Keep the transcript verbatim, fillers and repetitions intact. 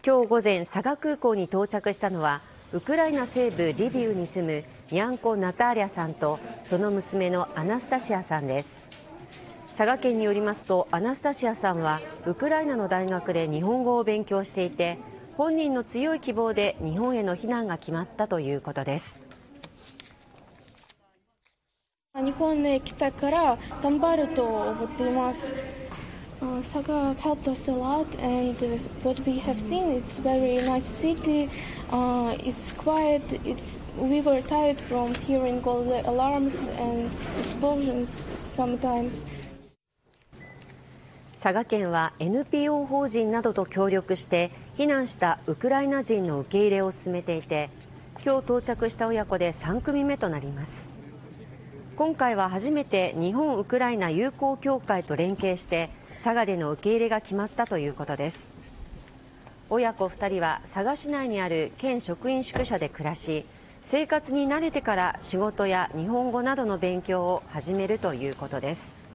今日午前、佐賀空港に到着したのはウクライナ西部リビウに住むニャンコ・ナターリャさんとその娘のアナスタシアさんです。佐賀県によりますと、アナスタシアさんはウクライナの大学で日本語を勉強していて、本人の強い希望で日本への避難が決まったということです。 日本へ来たから頑張ると思っています。Uh, Saga helped us a lot, and uh, what we have seen, it's very nice city. Uh, it's quiet. It's we were tired from hearing all the alarms and explosions sometimes. 佐賀県は エヌピーオー 法人などと協力して避難したウクライナ人の受け入れを進めていて、今日到着した親子でさん組目となります。今回は初めて日本ウクライナ友好協会と連携して佐賀での受け入れが決まったということです。親子ふたりは佐賀市内にある県職員宿舎で暮らし、生活に慣れてから仕事や日本語などの勉強を始めるということです。